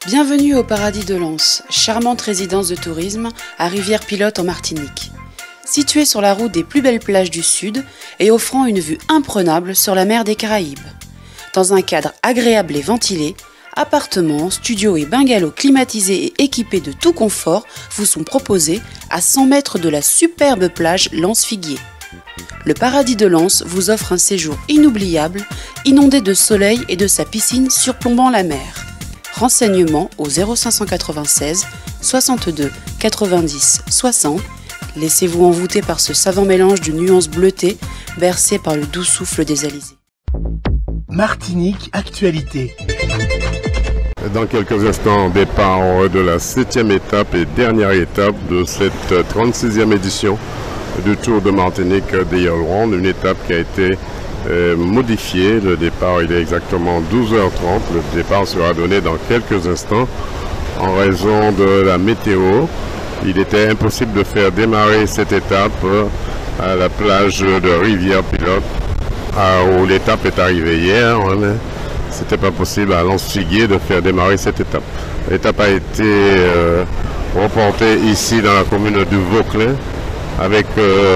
Bienvenue au Paradis de Lens, charmante résidence de tourisme à Rivière-Pilote en Martinique. Située sur la route des plus belles plages du sud et offrant une vue imprenable sur la mer des Caraïbes. Dans un cadre agréable et ventilé, appartements, studios et bungalows climatisés et équipés de tout confort vous sont proposés à 100 mètres de la superbe plage Lens-Figuier. Le Paradis de Lens vous offre un séjour inoubliable, inondé de soleil et de sa piscine surplombant la mer. Renseignements au 0596 62 90 60. Laissez-vous envoûter par ce savant mélange de nuances bleutées, bercé par le doux souffle des alizés. Martinique Actualité. Dans quelques instants, départ de la 7e étape et dernière étape de cette 36e édition du Tour de Martinique des Yoles Rondes, une étape qui a été modifié. Le départ, il est exactement 12h30. Le départ sera donné dans quelques instants en raison de la météo. Il était impossible de faire démarrer cette étape à la plage de Rivière-Pilote où l'étape est arrivée hier. C'était pas possible à Lens-Figuier de faire démarrer cette étape. L'étape a été reportée ici dans la commune du Vauclin avec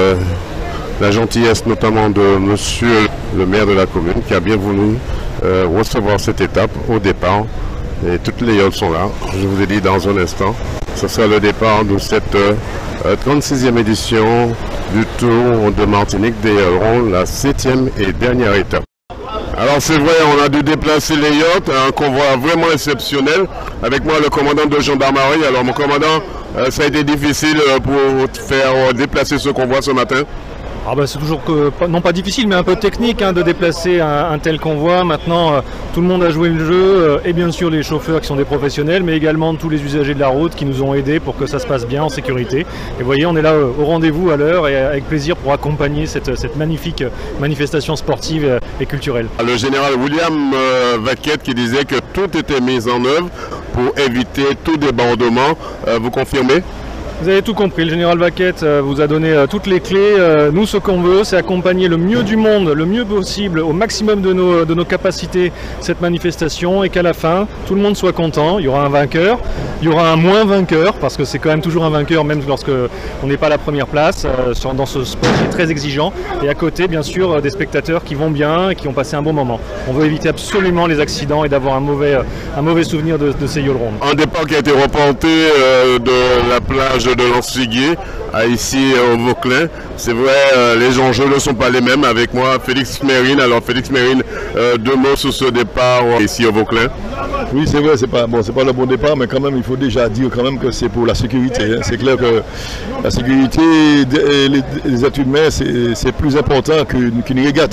la gentillesse notamment de monsieur le maire de la commune qui a bien voulu recevoir cette étape au départ. Et toutes les yoles sont là. Je vous ai dit dans un instant, ce sera le départ de cette 36e édition du Tour de Martinique des Yoles Rondes, la 7e et dernière étape. Alors c'est vrai, on a dû déplacer les yachts, un convoi vraiment exceptionnel. Avec moi le commandant de gendarmerie. Alors mon commandant, ça a été difficile pour faire déplacer ce convoi ce matin. C'est toujours non pas difficile mais un peu technique de déplacer un tel convoi. Maintenant tout le monde a joué le jeu et bien sûr les chauffeurs qui sont des professionnels mais également tous les usagers de la route qui nous ont aidés pour que ça se passe bien en sécurité. Et vous voyez, on est là au rendez-vous à l'heure et avec plaisir pour accompagner cette magnifique manifestation sportive et culturelle. Le général William Vaquette qui disait que tout était mis en œuvre pour éviter tout débordement. Vous confirmez ? Vous avez tout compris, le général Vaquette vous a donné toutes les clés. Nous, ce qu'on veut, c'est accompagner le mieux du monde, le mieux possible, au maximum de nos capacités, cette manifestation, et qu'à la fin, tout le monde soit content. Il y aura un vainqueur, il y aura un moins vainqueur, parce que c'est quand même toujours un vainqueur, même lorsque on n'est pas à la première place, dans ce sport qui est très exigeant. Et à côté, bien sûr, des spectateurs qui vont bien et qui ont passé un bon moment. On veut éviter absolument les accidents et d'avoir un mauvais souvenir de ces Yoles Rondes. Un départ qui a été reporté de la plage de Lens-Figuier ici au Vauclin. C'est vrai, les enjeux ne sont pas les mêmes. Avec moi, Félix Mérine. Alors Félix Mérine, deux mots sur ce départ ici au Vauclin. Oui, c'est vrai, c'est pas le bon départ, mais quand même, il faut déjà dire quand même que c'est pour la sécurité. C'est clair que la sécurité des êtres humains, c'est plus important qu'une régate.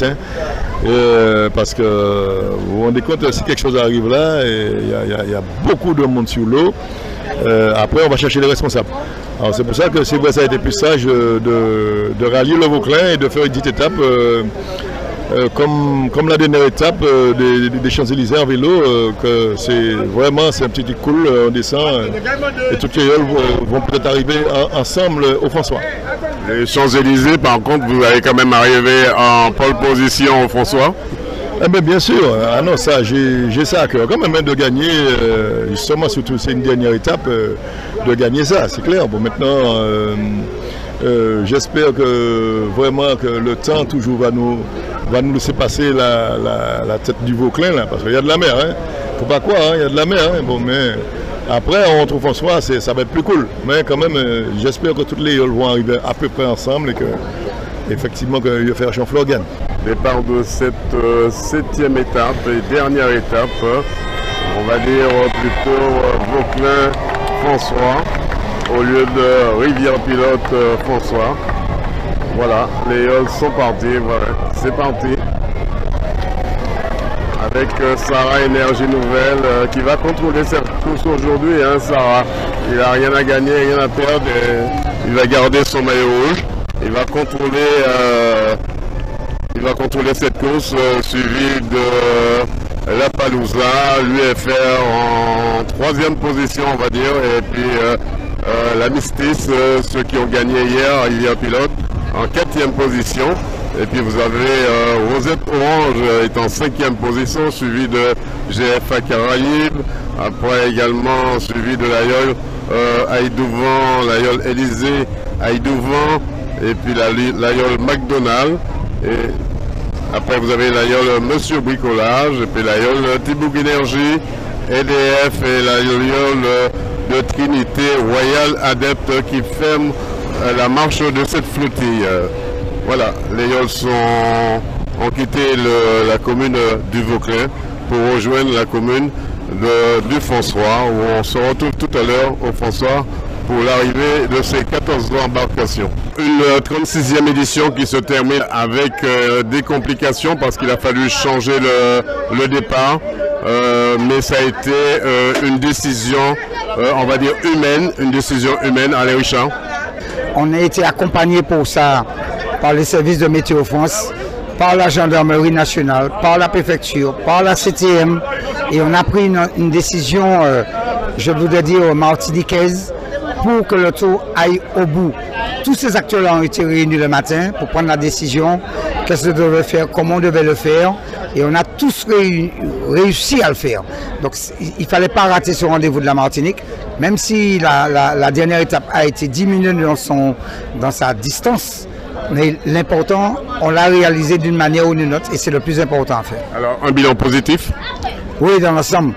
Parce que vous vous rendez compte, si quelque chose arrive là, il y a beaucoup de monde sur l'eau. Après, on va chercher les responsables. Alors c'est pour ça que c'est vrai, ça a été plus sage de rallier le Vauclin et de faire une petite étape comme la dernière étape des Champs-Élysées en vélo, que c'est un petit cool, on descend et toutes les yoles vont peut-être arriver ensemble au François. Les Champs-Élysées, par contre, vous allez quand même arriver en pole position au François. Bien sûr, non, ça, j'ai ça à cœur quand même de gagner, justement, surtout c'est une dernière étape, de gagner ça, c'est clair. Bon, maintenant, j'espère que vraiment que le temps toujours va nous laisser passer la tête du Vauclin, là, parce qu'il y a de la mer, faut pas croire, il y a de la mer, bon, mais après, on retrouve François, ça va être plus cool, mais quand même, j'espère que toutes les yoles vont arriver à peu près ensemble et que, effectivement, qu'il va faire Jean-Fleur gagne. Départ de cette 7e étape et dernière étape, on va dire plutôt Vauclin-François au lieu de Rivière-Pilote François. Voilà, les yoles sont partis, voilà, c'est parti. Avec Sarah Énergie Nouvelle qui va contrôler cette course aujourd'hui, Sarah. Il n'a rien à gagner, rien à perdre, et il va garder son maillot rouge. Il va contrôler cette course suivie de La Palouza, l'UFR en 3e position on va dire, et puis la Mystis, ceux qui ont gagné hier, Rivière-Pilote, en 4e position. Et puis vous avez Rosette Orange est en 5e position, suivi de GFA Caraïbes. Après également suivi de l'Aïol Aïdouvan, l'Aïol Élysée Aïdouvan, et puis l'Aïol McDonald. Et après vous avez l'Aïol Monsieur Bricolage, et puis l'Aïol Thibouk Énergie, EDF et l'Aïol de Trinité Royal Adepte qui ferme la marche de cette flottille. Voilà, les Yols ont quitté la commune du Vauclin pour rejoindre la commune du François, où on se retrouve tout à l'heure au François pour l'arrivée de ces 14 embarcations. Une 36e édition qui se termine avec des complications parce qu'il a fallu changer le départ, mais ça a été une décision, on va dire humaine, une décision humaine. Allez Richard. On a été accompagné pour ça par les services de Météo France, par la gendarmerie nationale, par la préfecture, par la CTM, et on a pris une décision, je voudrais dire martiniquaise, pour que le tour aille au bout. Tous ces acteurs-là ont été réunis le matin pour prendre la décision, qu'est-ce qu'on devait faire, comment on devait le faire, et on a tous réussi à le faire. Donc il ne fallait pas rater ce rendez-vous de la Martinique, même si la dernière étape a été diminuée dans sa distance. Mais l'important, on l'a réalisé d'une manière ou d'une autre, et c'est le plus important à faire. Alors, un bilan positif? Oui, dans l'ensemble.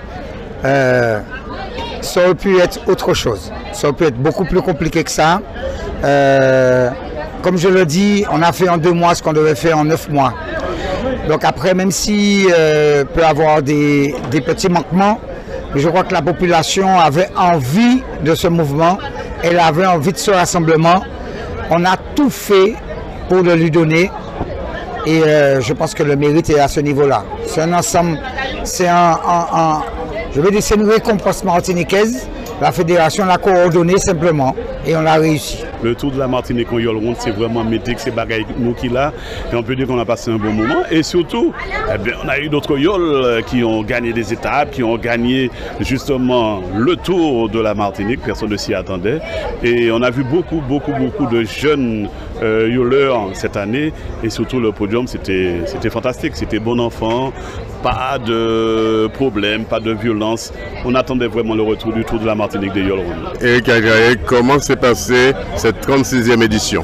Ça aurait pu être autre chose. Ça aurait pu être beaucoup plus compliqué que ça. Comme je le dis, on a fait en 2 mois ce qu'on devait faire en 9 mois. Donc après, même si peut avoir des petits manquements, je crois que la population avait envie de ce mouvement, elle avait envie de ce rassemblement. On a tout fait pour le lui donner, et je pense que le mérite est à ce niveau-là. C'est un ensemble, c'est je veux dire, c'est une récompense martiniquaise. La fédération l'a coordonné simplement et on l'a réussi. Le Tour de la Martinique en Yol Ronde, c'est vraiment métier, c'est bagaille nous qui l'a. Et on peut dire qu'on a passé un bon moment. Et surtout, eh bien, on a eu d'autres Yols qui ont gagné des étapes, qui ont gagné justement le Tour de la Martinique. Personne ne s'y attendait. Et on a vu beaucoup de jeunes Yoleurs cette année. Et surtout, le podium, c'était fantastique. C'était bon enfant. Pas de problème, pas de violence. On attendait vraiment le retour du Tour de la Martinique des Yol Ronde. Eric Agaye, comment s'est passée cette 36e édition?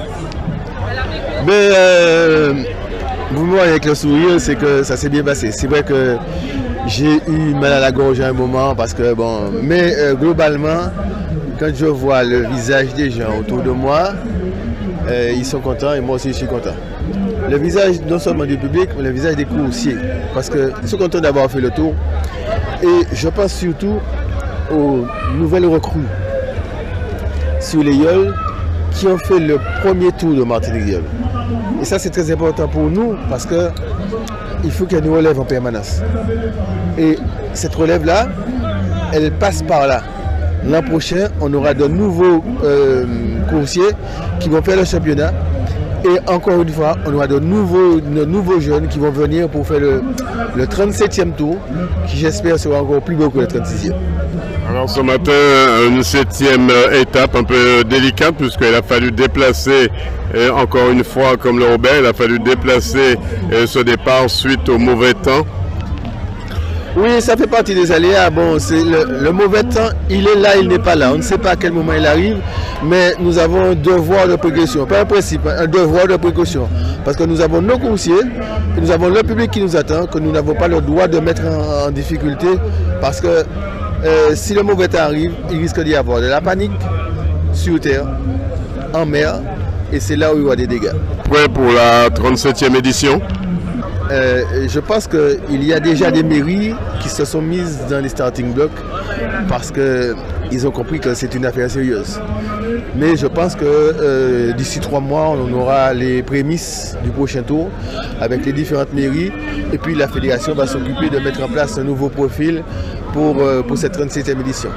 Vous me voyez avec le sourire, c'est que ça s'est bien passé. C'est vrai que j'ai eu mal à la gorge à un moment, parce que bon, mais globalement, quand je vois le visage des gens autour de moi, ils sont contents et moi aussi je suis content. Le visage non seulement du public, mais le visage des coursiers, parce qu'ils sont contents d'avoir fait le tour. Et je pense surtout aux nouvelles recrues sur les Yols qui ont fait le premier tour de Martinique Yol. Et ça, c'est très important pour nous, parce qu'il faut qu'elle nous relève en permanence. Et cette relève-là, elle passe par là. L'an prochain, on aura de nouveaux coursiers qui vont faire le championnat. Et encore une fois, on aura de nouveaux jeunes qui vont venir pour faire le 37e tour, qui j'espère sera encore plus beau que le 36e. Alors ce matin, une 7e étape un peu délicate, puisqu'il a fallu déplacer, encore une fois comme le Robert, il a fallu déplacer ce départ suite au mauvais temps. Oui, ça fait partie des aléas. Bon, c'est le mauvais temps, il est là, il n'est pas là. On ne sait pas à quel moment il arrive, mais nous avons un devoir de précaution. Pas un principe, un devoir de précaution. Parce que nous avons nos coursiers, et nous avons le public qui nous attend, que nous n'avons pas le droit de mettre en difficulté. Parce que si le mauvais temps arrive, il risque d'y avoir de la panique sur terre, en mer, et c'est là où il y aura des dégâts. Prêt pour la 37e édition? Je pense qu'il y a déjà des mairies qui se sont mises dans les starting blocks parce qu'ils ont compris que c'est une affaire sérieuse. Mais je pense que d'ici 3 mois, on aura les prémices du prochain tour avec les différentes mairies. Et puis la fédération va s'occuper de mettre en place un nouveau profil pour cette 37e édition.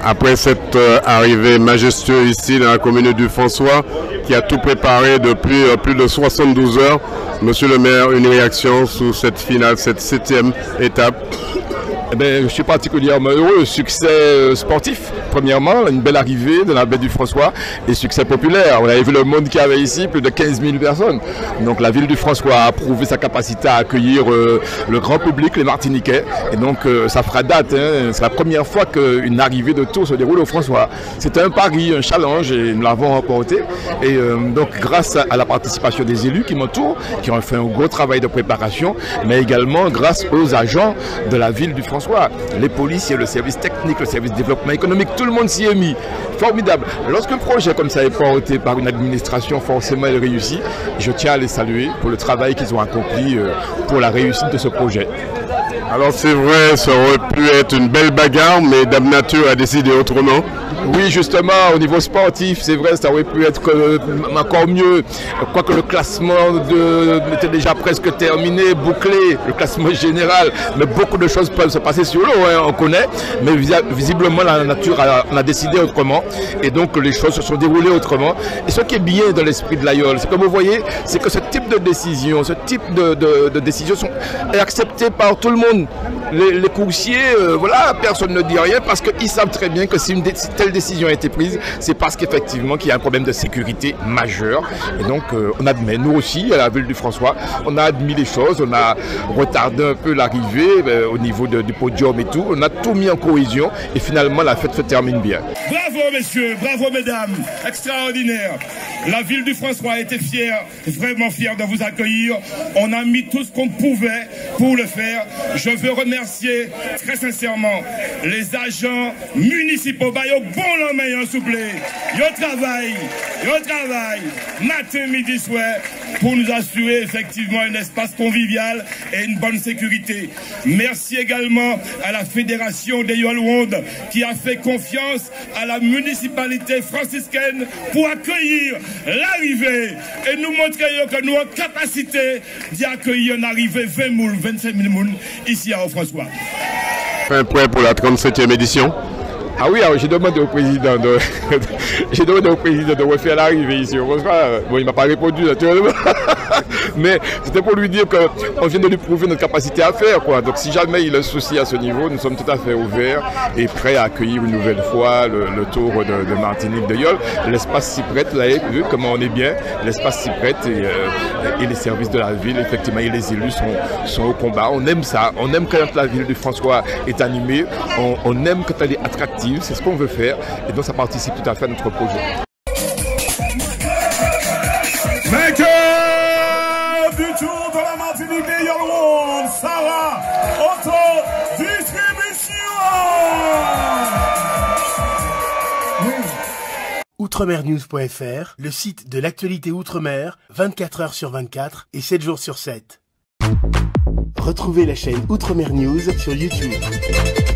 Après cette arrivée majestueuse ici dans la commune du François, qui a tout préparé depuis plus de 72 heures, Monsieur le maire, une réaction sur cette finale, cette 7e étape? Eh bien, je suis particulièrement heureux. Succès sportif, premièrement, une belle arrivée de la baie du François et succès populaire. On avait vu le monde qu'il y avait ici, plus de 15 000 personnes. Donc la ville du François a prouvé sa capacité à accueillir le grand public, les Martiniquais. Et donc ça fera date. Hein. C'est la première fois qu'une arrivée de Tours se déroule au François. C'était un pari, un challenge et nous l'avons remporté. Et donc grâce à la participation des élus qui m'entourent, qui ont fait un gros travail de préparation, mais également grâce aux agents de la ville du François. Les policiers, le service technique, le service développement économique, tout le monde s'y est mis. Formidable. Lorsqu'un projet comme ça est porté par une administration, forcément elle réussit. Je tiens à les saluer pour le travail qu'ils ont accompli pour la réussite de ce projet. Alors c'est vrai, ça aurait pu être une belle bagarre, mais Dame Nature a décidé autrement. Oui, justement, au niveau sportif, c'est vrai, ça aurait pu être encore mieux. Quoique le classement était déjà presque terminé, bouclé, le classement général. Mais beaucoup de choses peuvent se passer sur l'eau, hein, on connaît. Mais visiblement, la nature a décidé autrement. Et donc, les choses se sont déroulées autrement. Et ce qui est bien dans l'esprit de l'Aïol, c'est que vous voyez, c'est que ce type de décision, ce type de décision est accepté par tout le monde. Les coursiers, voilà, personne ne dit rien parce qu'ils savent très bien que si une telle décision a été prise, c'est parce qu'effectivement qu'il y a un problème de sécurité majeur. Et donc on admet, nous aussi, à la ville du François, on a admis les choses, on a retardé un peu l'arrivée au niveau du podium et tout, on a tout mis en cohésion et finalement la fête se termine bien. Bravo messieurs, bravo mesdames, extraordinaire. La ville du François était fière, vraiment fière de vous accueillir. On a mis tout ce qu'on pouvait pour le faire. Je veux remercier très sincèrement les agents municipaux. Bon lendemain, s'il vous plaît. Yo travail, matin, midi, soir, pour nous assurer effectivement un espace convivial et une bonne sécurité. Merci également à la Fédération des Yolwondes qui a fait confiance à la municipalité franciscaine pour accueillir l'arrivée et nous montrer que nous avons capacité d'y accueillir une arrivée 20 000, 25 000 personnes ici à François. Fin prêt pour la 37e édition. Ah oui, j'ai demandé au président de refaire l'arrivée ici au François. Bon, il ne m'a pas répondu naturellement. Mais c'était pour lui dire qu'on vient de lui prouver notre capacité à faire, quoi. Donc si jamais il a un souci à ce niveau, nous sommes tout à fait ouverts et prêts à accueillir une nouvelle fois le tour de Martinique de Yol. L'espace s'y prête, là, vu comment on est bien, l'espace s'y prête et les services de la ville, effectivement, et les élus sont au combat. On aime ça, on aime quand la ville du François est animée, on aime quand elle est attractive. C'est ce qu'on veut faire et donc ça participe tout à fait à notre projet. Vainqueur du tour de la Martinique des Yolwondes, Sarah Autodistribution. Outremernews.fr, le site de l'actualité outre-mer, 24 heures sur 24 et 7 jours sur 7. Retrouvez la chaîne Outremer News sur YouTube.